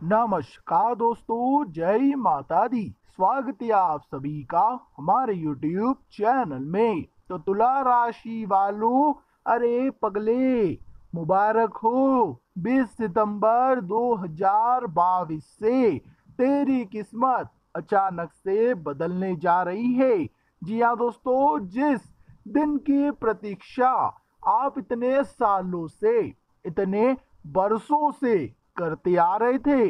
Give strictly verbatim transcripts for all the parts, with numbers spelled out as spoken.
नमस्कार दोस्तों, जय माता दी। स्वागत है आप सभी का हमारे यूट्यूब चैनल में। तो तुला राशि वालों, अरे पगले, मुबारक हो। बीस सितंबर दो हज़ार बाईस से तेरी किस्मत अचानक से बदलने जा रही है। जी हाँ दोस्तों, जिस दिन की प्रतीक्षा आप इतने सालों से, इतने बरसों से करते आ रहे थे,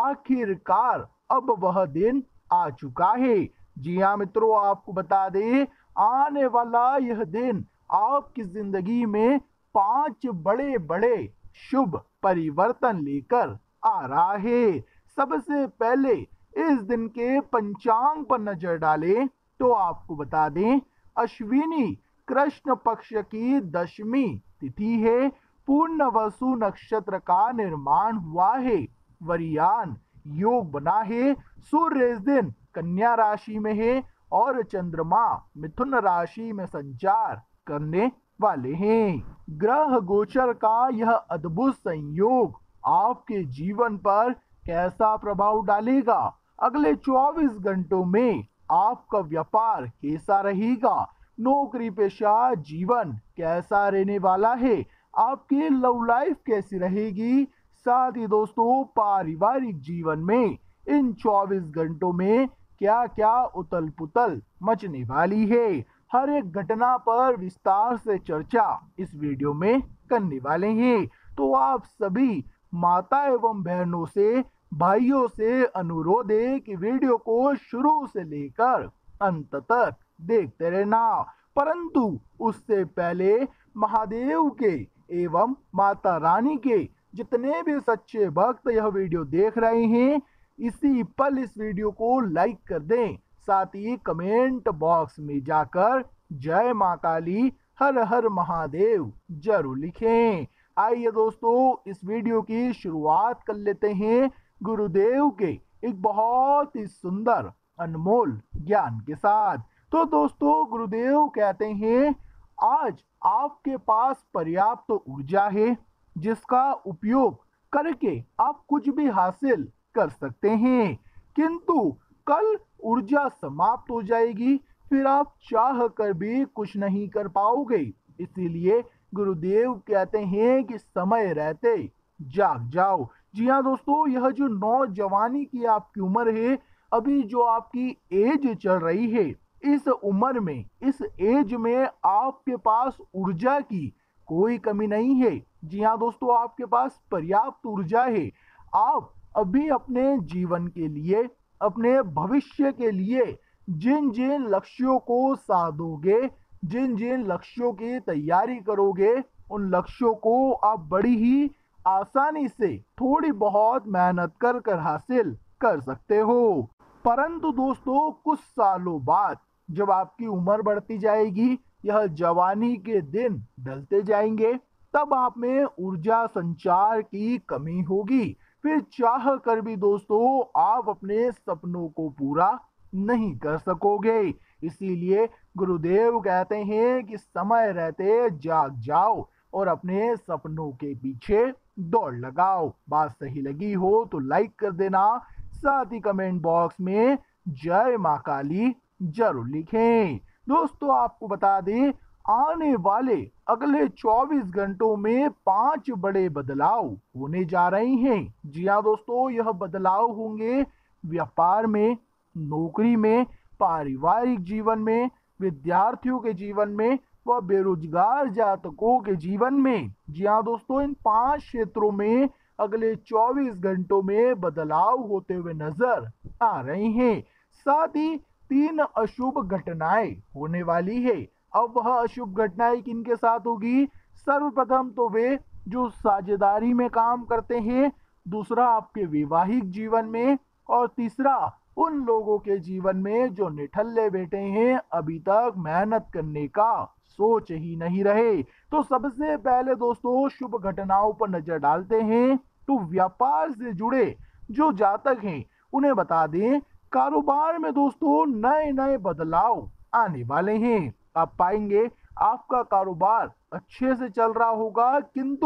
आखिरकार अब वह दिन आ चुका है। जी हाँ मित्रों, आपको बता दें, आने वाला यह दिन आपकी जिंदगी में पांच बड़े बड़े शुभ परिवर्तन लेकर आ रहा है। सबसे पहले इस दिन के पंचांग पर नजर डालें तो आपको बता दें, अश्विनी कृष्ण पक्ष की दशमी तिथि है। पूर्ण वसु नक्षत्र का निर्माण हुआ है। वरियान योग बना है। सूर्य इस दिन कन्या राशि में है और चंद्रमा मिथुन राशि में संचार करने वाले हैं। ग्रह गोचर का यह अद्भुत संयोग आपके जीवन पर कैसा प्रभाव डालेगा, अगले चौबीस घंटों में आपका व्यापार कैसा रहेगा, नौकरी पेशा जीवन कैसा रहने वाला है, आपकी लव लाइफ कैसी रहेगी, साथ ही दोस्तों पारिवारिक जीवन में इन चौबीस घंटों में क्या क्या उथल पुथल मचने वाली है, हर एक घटना पर विस्तार से चर्चा इस वीडियो में करने वाले हैं। तो आप सभी माता एवं बहनों से, भाइयों से अनुरोध है कि वीडियो को शुरू से लेकर अंत तक देखते रहना। परंतु उससे पहले महादेव के एवं माता रानी के जितने भी सच्चे भक्त यह वीडियो देख रहे हैं, इसी पल इस वीडियो को लाइक कर दें। साथ ही कमेंट बॉक्स में जाकर जय मां काली, हर हर महादेव जरूर लिखें। आइए दोस्तों, इस वीडियो की शुरुआत कर लेते हैं गुरुदेव के एक बहुत ही सुंदर अनमोल ज्ञान के साथ। तो दोस्तों, गुरुदेव कहते हैं, आज आपके पास पर्याप्त ऊर्जा है जिसका उपयोग करके आप कुछ भी हासिल कर सकते हैं, किंतु कल ऊर्जा समाप्त हो जाएगी, फिर आप चाह कर भी कुछ नहीं कर पाओगे। इसीलिए गुरुदेव कहते हैं कि समय रहते जाग जाओ। जी हाँ दोस्तों, यह जो नौजवानी की आपकी उम्र है, अभी जो आपकी एज चल रही है, इस उम्र में, इस एज में आपके पास ऊर्जा की कोई कमी नहीं है। जी हाँ दोस्तों, आपके पास पर्याप्त ऊर्जा है। आप अभी अपने जीवन के लिए, अपने भविष्य के लिए जिन जिन लक्ष्यों को साधोगे, जिन जिन लक्ष्यों की तैयारी करोगे, उन लक्ष्यों को आप बड़ी ही आसानी से थोड़ी बहुत मेहनत कर कर हासिल कर सकते हो। परंतु दोस्तों, कुछ सालों बाद जब आपकी उम्र बढ़ती जाएगी, यह जवानी के दिन ढलते जाएंगे, तब आप में ऊर्जा संचार की कमी होगी। फिर चाह कर भी दोस्तों आप अपने सपनों को पूरा नहीं कर सकोगे। इसीलिए गुरुदेव कहते हैं कि समय रहते जाग जाओ और अपने सपनों के पीछे दौड़ लगाओ। बात सही लगी हो तो लाइक कर देना, साथ ही कमेंट बॉक्स में जय मां काली जरूर लिखें। दोस्तों, आपको बता दें, आने वाले अगले चौबीस घंटों में पांच बड़े बदलाव होने जा रहे हैं। जी हाँ दोस्तों, यह बदलाव होंगे व्यापार में, नौकरी में, पारिवारिक जीवन में, विद्यार्थियों के जीवन में व बेरोजगार जातकों के जीवन में। जी हाँ दोस्तों, इन पांच क्षेत्रों में अगले चौबीस घंटों में बदलाव होते हुए नजर आ रहे हैं। साथ ही तीन अशुभ घटनाएं होने वाली है। अब वह अशुभ घटनाएं किनके साथ होगी? सर्वप्रथम तो वे जो साझेदारी में काम करते हैं, दूसरा आपके वैवाहिक जीवन में, और तीसरा उन लोगों के जीवन में जो निठल्ले बैठे हैं, अभी तक मेहनत करने का सोच ही नहीं रहे। तो सबसे पहले दोस्तों शुभ घटनाओं पर नजर डालते हैं। तो व्यापार से जुड़े जो जातक हैं उन्हें बता दें, कारोबार में दोस्तों नए नए बदलाव आने वाले हैं। आप पाएंगे आपका कारोबार अच्छे से चल रहा होगा, किंतु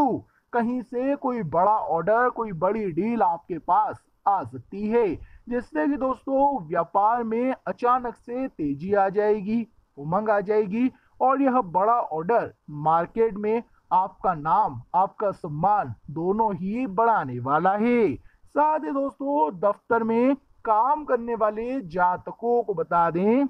कहीं से कोई बड़ा ऑर्डर, कोई बड़ी डील आपके पास आ सकती है, जिससे कि दोस्तों व्यापार में अचानक से तेजी आ जाएगी, उमंग आ जाएगी और यह बड़ा ऑर्डर मार्केट में आपका नाम, आपका सम्मान दोनों ही बढ़ाने वाला है। साथ ही दोस्तों दफ्तर में काम करने वाले जातकों को बता दें,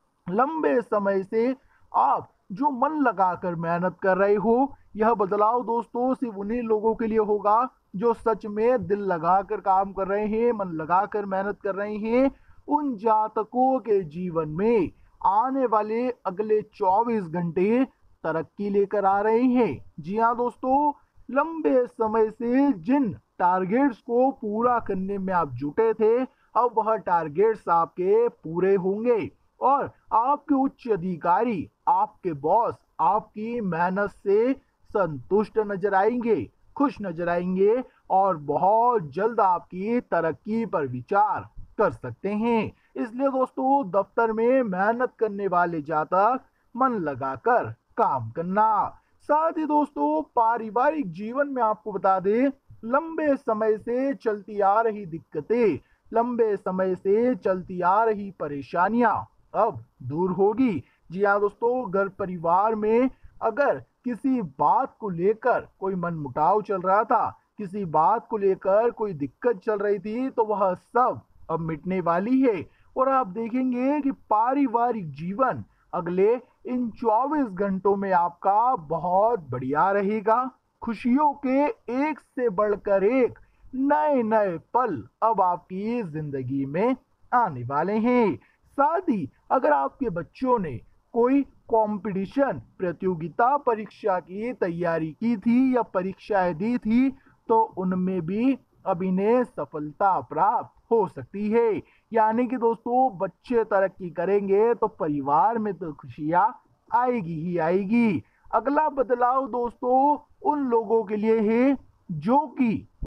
लंबे समय से आप जो मन लगाकर मेहनत कर रहे हो, यह बदलाव दोस्तों सिर्फ उन्हीं लोगों के लिए होगा जो सच में दिल लगाकर काम कर रहे हैं, मन लगाकर मेहनत कर रहे हैं। उन जातकों के जीवन में आने वाले अगले चौबीस घंटे तरक्की लेकर आ रहे हैं। जी हाँ दोस्तों, लंबे समय से जिन टारगेट्स को पूरा करने में आप जुटे थे, अब वह टारगेट्स आपके पूरे होंगे और आपके उच्च अधिकारी, आपके बॉस आपकी मेहनत से संतुष्ट नजर आएंगे, खुश नजर आएंगे और बहुत जल्द आपकी तरक्की पर विचार कर सकते हैं। इसलिए दोस्तों दफ्तर में मेहनत करने वाले जातक मन लगाकर काम करना। साथ ही दोस्तों पारिवारिक जीवन में आपको बता दें, लंबे समय से चलती आ रही दिक्कतें, लंबे समय से चलती आ रही परेशानियां अब दूर होगी। जी हाँ दोस्तों, घर परिवार में अगर किसी बात को लेकर कोई मनमुटाव चल रहा था, किसी बात को लेकर कोई दिक्कत चल रही थी, तो वह सब अब मिटने वाली है और आप देखेंगे कि पारिवारिक जीवन अगले इन चौबीस घंटों में आपका बहुत बढ़िया रहेगा। खुशियों के एक से बढ़कर एक नए नए पल अब आपकी जिंदगी में आने वाले हैं। साथ ही अगर आपके बच्चों ने कोई कंपटीशन, प्रतियोगिता परीक्षा की तैयारी की थी या परीक्षाएं दी थी, तो उनमें भी अब इन्हें सफलता प्राप्त हो सकती है। यानी कि दोस्तों बच्चे तरक्की करेंगे तो परिवार में तो खुशियां आएगी ही आएगी। अगला बदलाव दोस्तों उन लोगों के लिए है जो कि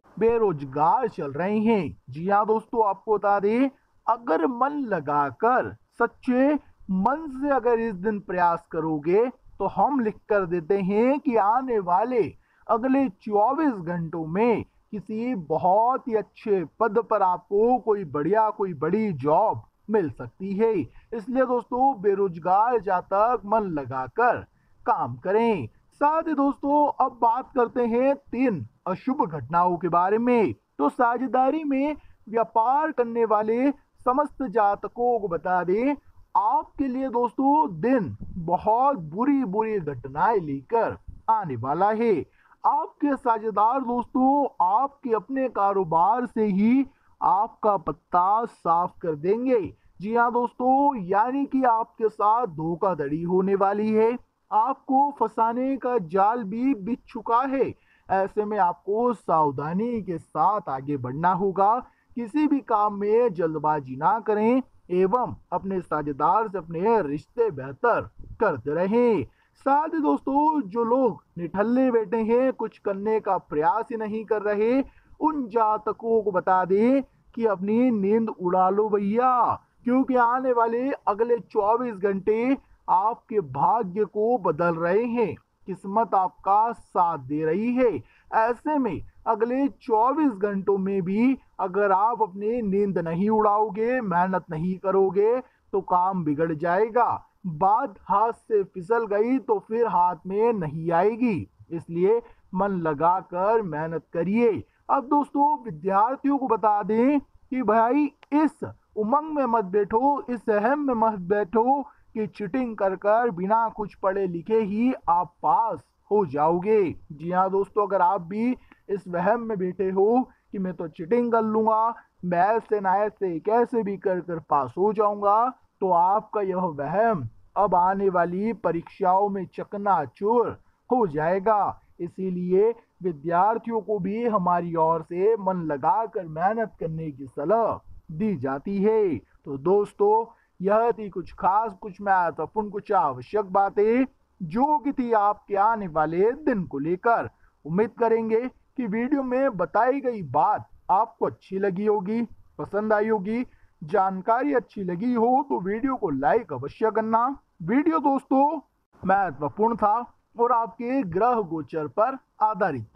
बेरोजगार चल रहे हैं। जी हाँ दोस्तों, आपको बता दें, अगर मन लगाकर सच्चे मन से अगर इस दिन प्रयास करोगे, तो हम लिख कर देते हैं कि आने वाले अगले चौबीस घंटों में किसी बहुत ही अच्छे पद पर आपको कोई बढ़िया, कोई बड़ी जॉब मिल सकती है। इसलिए दोस्तों बेरोजगार जातक मन लगाकर काम करें। साथ ही दोस्तों अब बात करते हैं तीन अशुभ घटनाओं के बारे में। तो साझेदारी में व्यापार करने वाले समस्त जातकों को बता दें, आपके लिए दोस्तों दिन बहुत बुरी बुरी घटनाएं लेकर आने वाला है। आपके साझेदार दोस्तों आपके अपने कारोबार से ही आपका पत्ता साफ कर देंगे। जी हाँ दोस्तों, यानी कि आपके साथ धोखाधड़ी होने वाली है, आपको फंसाने का जाल भी बिछ चुका है। ऐसे में आपको सावधानी के साथ आगे बढ़ना होगा। किसी भी काम में जल्दबाजी ना करें एवं अपने साझेदार से अपने रिश्ते बेहतर करते रहें। साथ ही दोस्तों जो लोग निठल्ले बैठे हैं, कुछ करने का प्रयास ही नहीं कर रहे, उन जातकों को बता दें कि अपनी नींद उड़ा लो भैया, क्योंकि आने वाले अगले चौबीस घंटे आपके भाग्य को बदल रहे हैं। किस्मत आपका साथ दे रही है। ऐसे में अगले चौबीस घंटों में भी अगर आप अपनी नींद नहीं उड़ाओगे, मेहनत नहीं करोगे, तो काम बिगड़ जाएगा। बात हाथ से फिसल गई तो फिर हाथ में नहीं आएगी। इसलिए मन लगाकर मेहनत करिए। अब दोस्तों विद्यार्थियों को बता दें कि भाई इस उमंग में मत बैठो, इस अहम में मत बैठो कि चीटिंग कर कर बिना कुछ पढ़े लिखे ही आप पास हो जाओगे। जी हाँ दोस्तों, अगर आप भी इस वहम में बैठे हो कि मैं तो चीटिंग कर लूंगा, मैं ऐसे ना ऐसे कैसे भी कर कर पास हो जाऊंगा, तो आपका यह वहम अब आने वाली परीक्षाओं में चकनाचूर हो जाएगा। इसीलिए विद्यार्थियों को भी हमारी ओर से मन लगाकर मेहनत करने की सलाह दी जाती है। तो दोस्तों यह थी कुछ खास, कुछ महत्वपूर्ण, कुछ आवश्यक बातें जो कि थी आपके आने वाले दिन को लेकर। उम्मीद करेंगे कि वीडियो में बताई गई बात आपको अच्छी लगी होगी, पसंद आई होगी। जानकारी अच्छी लगी हो तो वीडियो को लाइक अवश्य करना। वीडियो दोस्तों महत्वपूर्ण था और आपके ग्रह गोचर पर आधारित था।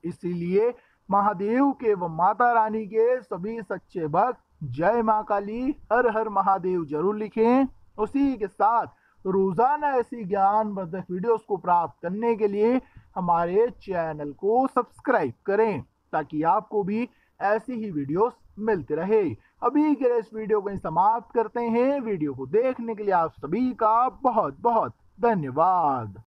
इसीलिए महादेव के व माता रानी के सभी सच्चे भक्त जय माँ काली हर हर महादेव जरूर लिखें। उसी के साथ रोजाना ऐसी ज्ञानवर्धक वीडियोस को प्राप्त करने के लिए हमारे चैनल को सब्सक्राइब करें ताकि आपको भी ऐसी ही वीडियोस मिलते रहे। अभी के लिए इस वीडियो को समाप्त करते हैं। वीडियो को देखने के लिए आप सभी का बहुत बहुत धन्यवाद।